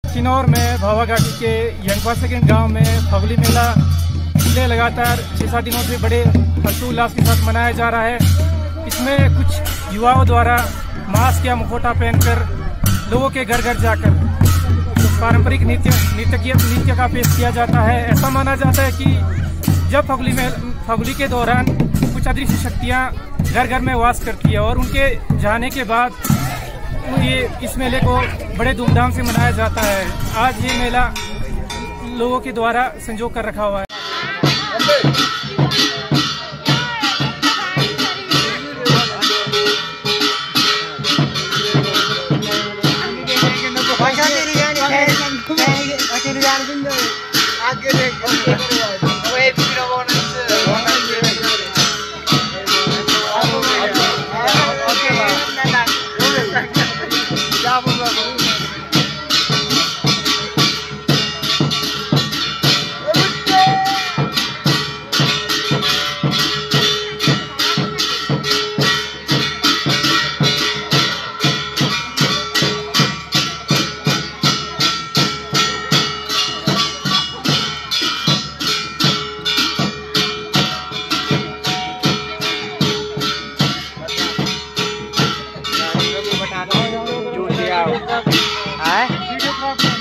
किन्नौर में भावा घाटी के यंगवा सेकंड गांव में फगुली मेला पिछले लगातार 6-7 दिनों से बड़े हर्षोल्लास के साथ मनाया जा रहा है। इसमें कुछ युवाओं द्वारा मास्क या मुखौटा पहनकर लोगों के घर घर जाकर तो पारंपरिक नृत्य का पेश किया जाता है। ऐसा माना जाता है कि जब फगुली के दौरान कुछ अदृश्य शक्तियाँ घर घर में वास करती है और उनके जाने के बाद ये इस मेले को बड़े धूमधाम से मनाया जाता है। आज ये मेला लोगों के द्वारा संजो कर रखा हुआ है। है